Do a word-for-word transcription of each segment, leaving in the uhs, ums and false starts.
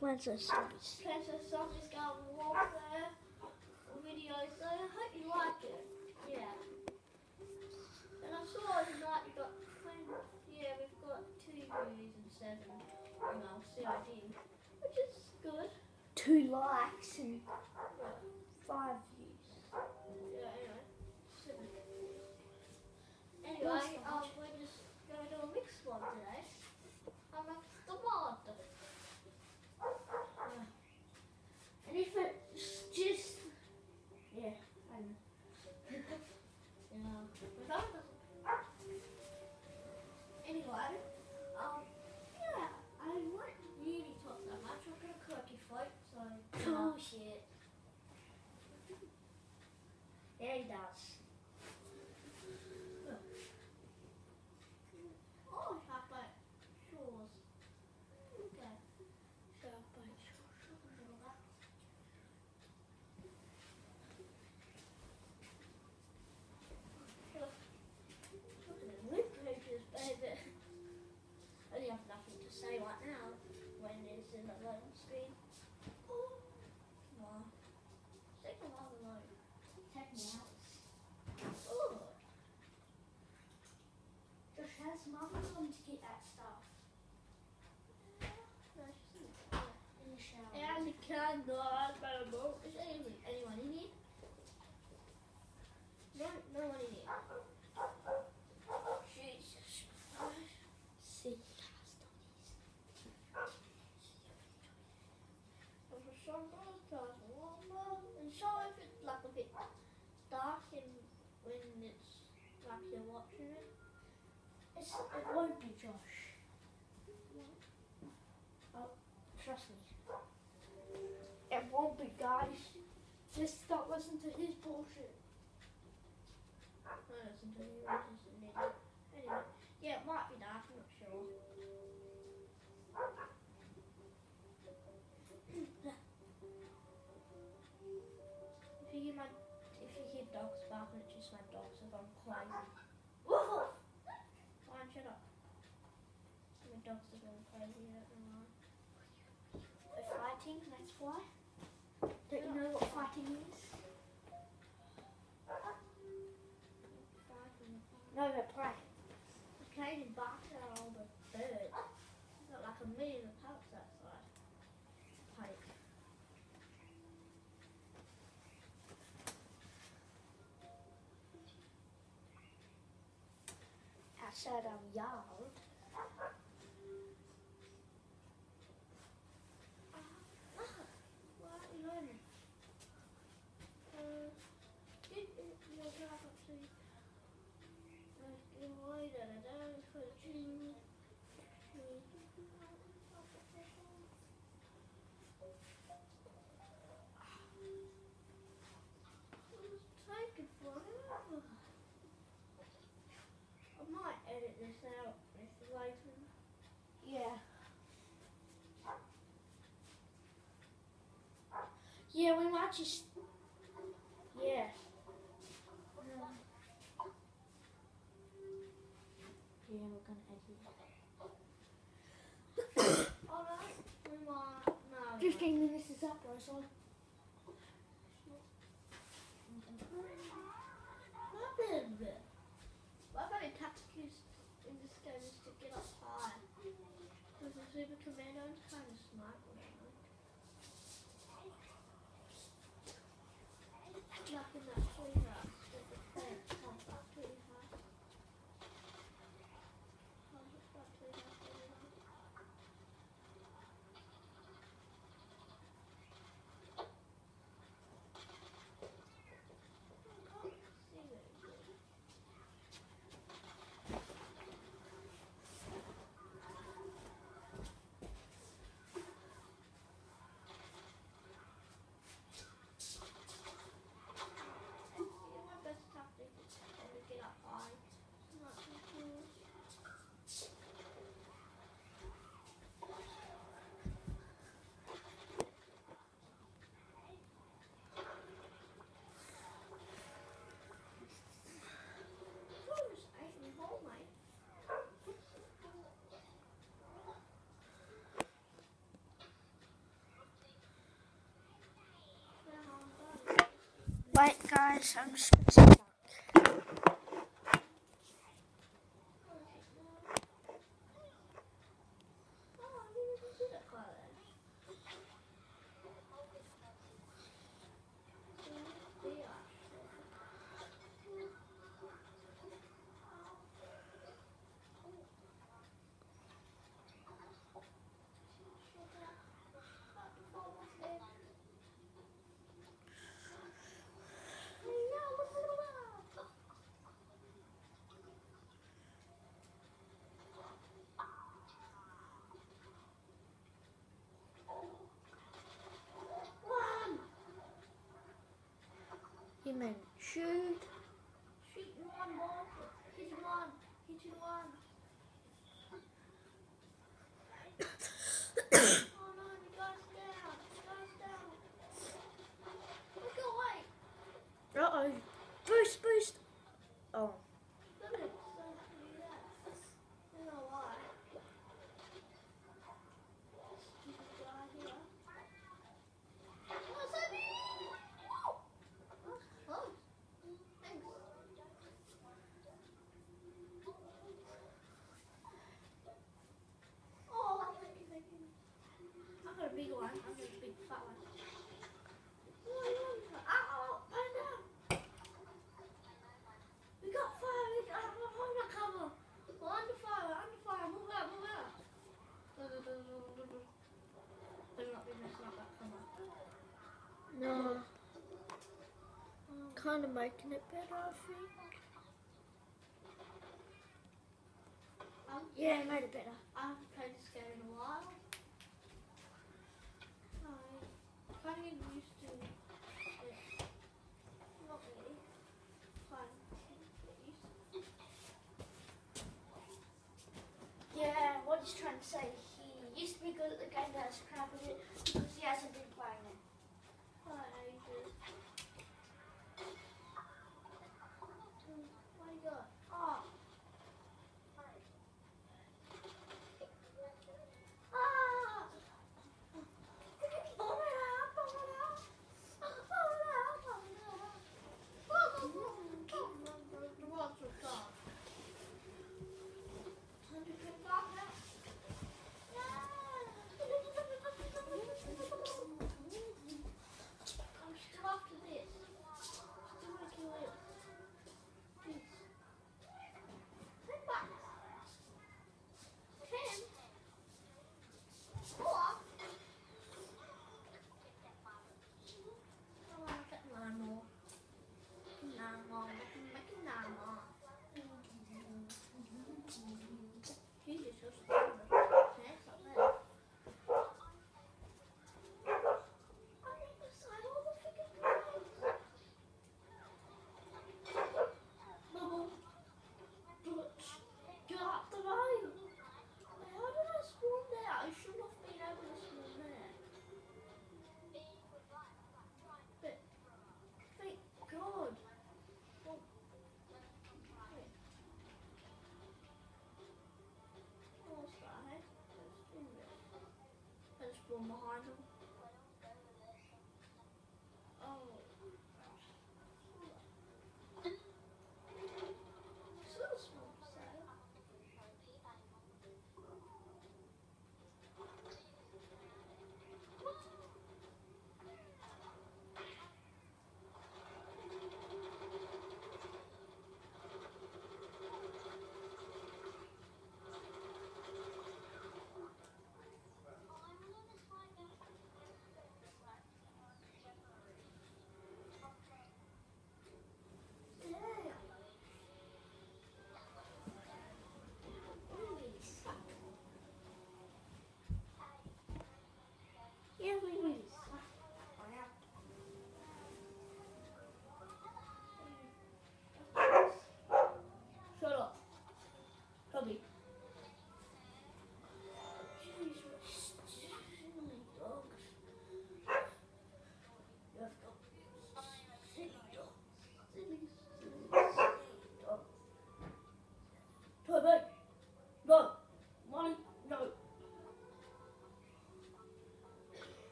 Plants and Zombies. Plants and Zombies got a lot there. Videos there. I hope you like it. Yeah. And I saw tonight you got yeah, we've got two views and seven, you know, C I D, which is good. Two likes and Yeah. five views. Yeah, anyway. Seven. Anyway, um, we're just going to do a mixed one today. I'm a tomato. Yeah. And if it's just, yeah, I know. Yeah. Anyway, um, yeah, I won't really talk that much. I've got a quirky foot, so. Cool shit. Yeah, he does. Oh, Sharpbite Shores. Okay. Sharpbite Shores. Look at the lip pages, baby. I only have nothing to say right now when it's in the loading screen. Oh, come on. Take a while to load. Take me out. Oh. Josh has mum come to get that stuff No, she's in the shower. in the shower. And the candle, but is anyone, anyone in here? No, no one in here. Jesus Christ. See, There's a song on the cars, and so if it's like a bit dark and when it's like you're watching it. it's, it won't be Josh. Oh, trust me. It won't be, guys. Just stop listening to his bullshit. I listen to you, it's just an idiot. Anyway, yeah, it might be dark, I'm not sure. If you hear my, if you hear dogs barking, it's just my dogs have gone crazy. Woof! Fine, shut up. My dogs have gone crazy, I don't know why. We're fighting, that's why. Don't you know what fighting is? No, they're playing. Katie barked at all the birds. We've got like a million of parrots outside. Pike. Outside our yard. Why aren't you learning? Uh, did it, you'll drive up to Let's get away, da da da, for the tree. It's taking forever. I might edit this out if later. Yeah. Yeah, we might just. Yeah. Um, yeah, we're gonna edit it. Alright, we might. No. Fifteen minutes is up, Rosal. Nothing. My favorite tactic is in this game is to get up high. Because the Super Commando is kind of smart with it. Like in that treehouse with the plants come back treehouse. I'll just that treehouse anyway. I can't see very good. Wait, guys, I'm just going to sit back. You meant shoot. Shoot in one ball. Hit in one. Hit in one. Oh no, the guy's down. The guy's down. Look away. Uh oh. Boost, boost. Oh. Look at it. So do that. I don't know why. Stupid guy here. What's happening? Oh! That's close. Thanks. Oh, thank you, thank you. I've got a big one. I've got a big fat one. Ow! Burn down! We got fire! We got I'm under cover! We're under fire! We're under fire! Move out! Move out! Better not be messing up that cover. No. Kind of making it better, I think. Um, Yeah, made it better. I haven't played this game in a while. Right. Kind of getting used to it. Not really. Fine. Get used to it. Yeah, what he's trying to say, he used to be good at the game, but has crap at it because he hasn't been playing it. Fine, ages. What do you got? Oh. Ah! Oh, I'm still after this. Still making it. Please. Come back. Ten. Four. Oh, I get nine more. Nine more. Make it nine more. Jesus, so stupid. Next up there. I need to sign all the freaking plays. Bubble. Butch. Get out the way. Wait, how did I spawn there? I should have been able to spawn there. But, thank God. Oh, wait. What's that? Let's do this. Let's spawn behind them. Oh. So small, so.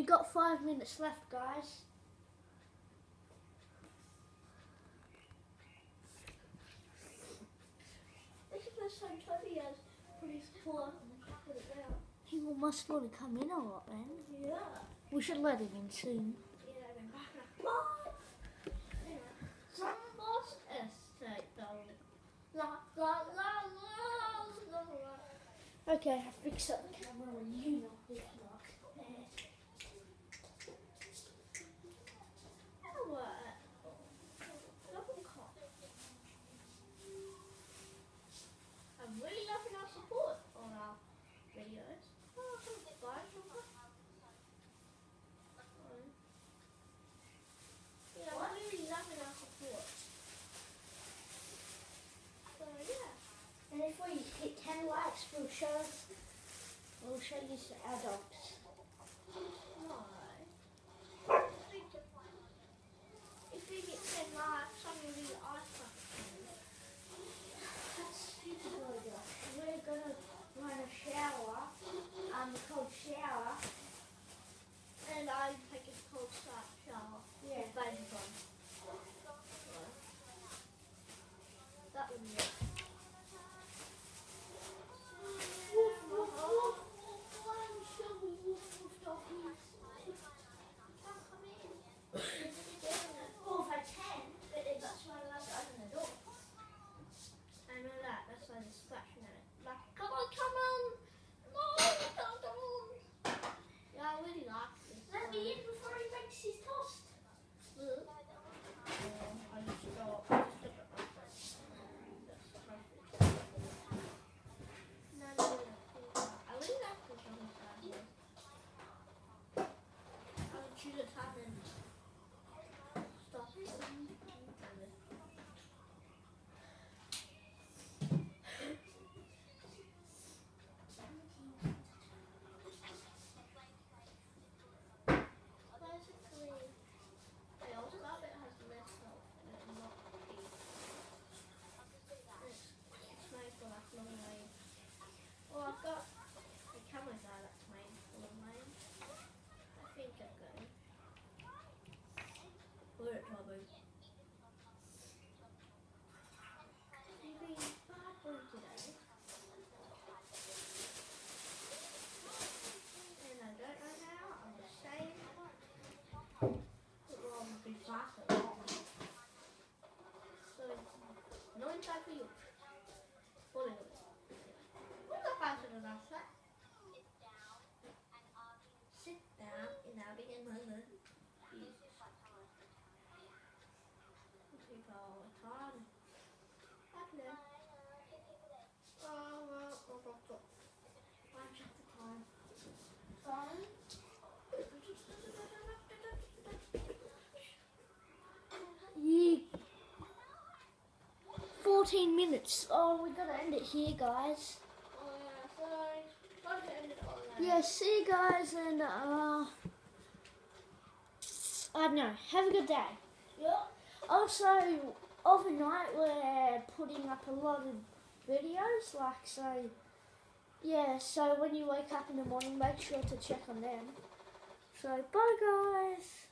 got five minutes left, guys. This is the first time Toby has put his paw up and put it down. He will must want to come in a lot then. Yeah. We should let him in soon. Yeah, I've been back and forth. Yeah. Some boss estate though. La la la la la la. Okay, I fixed up the camera and you know this lock. Oh, what? Double cock. I'm really loving our support on our videos. Oh, thanks guys. Yeah, I'm really loving our support. So yeah. And if we hit ten likes, we'll show we'll show you some adults. Why? If we get ten likes, I'm gonna do the ice bucket. That's stupid, Olga. We're gonna run a shower, um, a cold shower. And I take a cold start shower. Yeah. With baby on. That would be it. Oh, if I can, but it's that's why I love to open the door. I know that, that's why they're scratching at it. Like, come on, come on! No, come on, come on! Yeah, I really like this. Let me in before he makes his toast. Look. Oh, I just got, I just took it off. That's perfect. No, no, no, no. I really like this on the side here. I would choose a time and stop it. Basically, I also love it has less health and it's not big. It's, it's made for like long range. Oh, I've got a camera guy that's made for long range. I think I've got it. Where it probably. Maybe bad boy today. And I don't know now, I'm just saying. It will always be faster. So, no inside for you. Fully loaded. What's the faster than that? Sit down and now begin moving. People all the time. Hello. Oh, well, well, well, well. I check the time. Time? Yeah. fourteen minutes. Oh, we gotta end it here, guys. Oh, yeah, sorry. Gotta end it all now. Yeah, see you guys, and uh, I don't know. Have a good day. Yeah. Also, overnight we're putting up a lot of videos, like so. Yeah, so when you wake up in the morning, make sure to check on them. So, bye guys.